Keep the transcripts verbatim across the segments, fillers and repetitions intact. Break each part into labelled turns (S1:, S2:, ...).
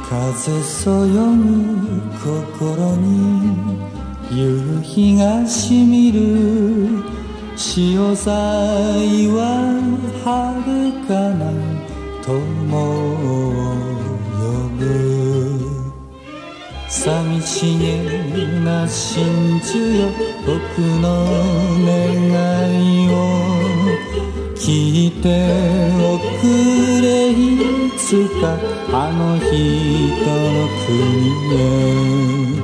S1: 風そよぐ心に夕日がしみる。潮騒は遥かな友を呼ぶ。寂しげな真珠よ、僕の願いを聞いておくれ。いつかあの人の国へ。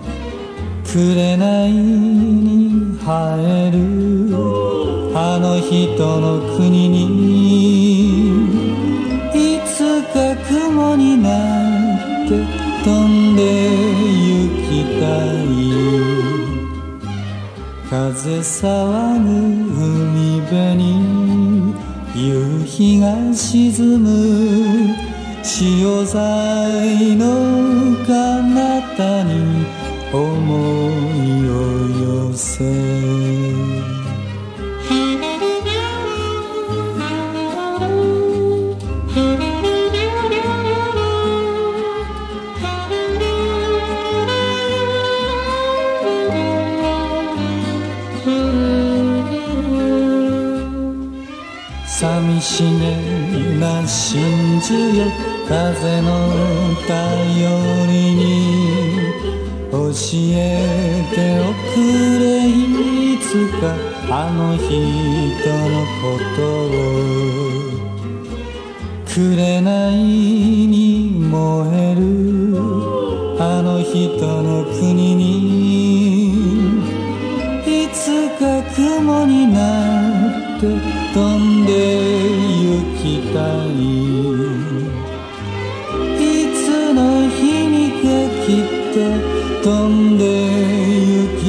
S1: 紅に生えるあの人の国に、いつか雲になって飛んで行きたい。風騒ぐ海辺に夕日が沈む。潮騒の彼方に思いを寄せ。寂しげな真珠よ、風の頼りに教えておくれ。いつかあの人のことを。紅に燃えるあの人の国に、いつか雲になって飛んで行きたい。いつの日にかきっと飛んで行き